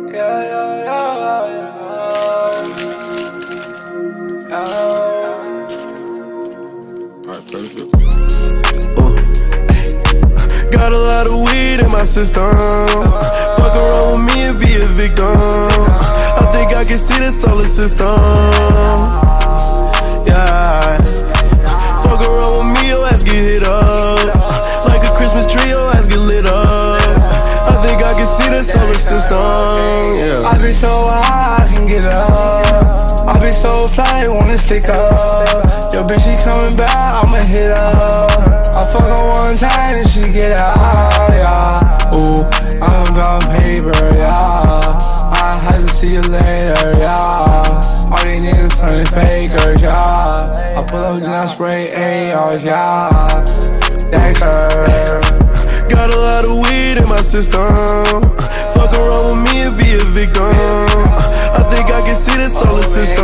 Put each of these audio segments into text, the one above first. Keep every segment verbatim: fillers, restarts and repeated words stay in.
Yeah, yeah, yeah, yeah, yeah. Alright, perfect. Uh, got a lot of weed in my system. Fuck around with me and be a victim. I think I can see the solar system. Yeah. Fuck around with me, your ass get hit up. Like a Christmas tree, your ass get lit up. I think I can see the solar system. Yeah. I be so high, I can get up. I be so fly, wanna stick up. Yo, bitch, she coming back, I'ma hit up. I fuck her one time and she get out, yeah. Ooh, I'm about paper, yeah. I had to see you later, yeah. All these niggas turning fakers, yeah. I pull up and I spray A Rs, yeah. Dexter. Got a lot of weed in my system. Fuck around with me and be a victim. I think I can see the solar system.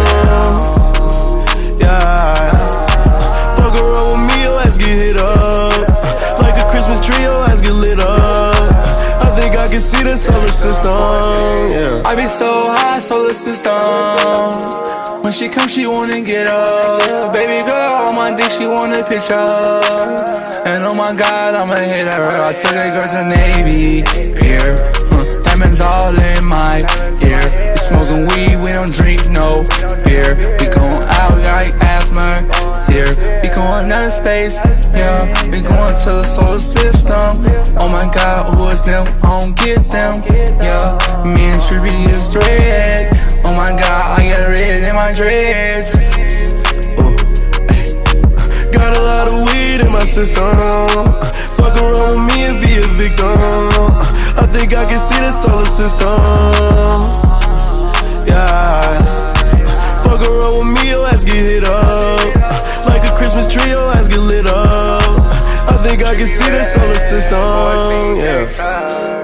Yeah. Fuck around with me, your ass get hit up. Like a Christmas tree, your ass get lit up. I think I can see the solar system. Yeah. I be so high, solar system. When she come, she wanna get up. Baby girl on my dick, she want a picture. And oh my God, I'ma hit her. I took a girl to Navy Pier. Huh, diamonds all in my ear. We smoking weed, we don't drink no beer. We going out like asthma, sear. We going out of space, yeah. We going to the solar system. Oh my God, who is them? I don't get them, yeah. Me and Trippie is straight. Oh my God, I get red in my dreads. Got a lot of weed in my system. Fuck around with me and be a victim. I think I can see the solar system. Yeah. Fuck around with me, your ass get hit up. Like a Christmas tree, your ass get lit up. I think I can see the solar system. Yeah.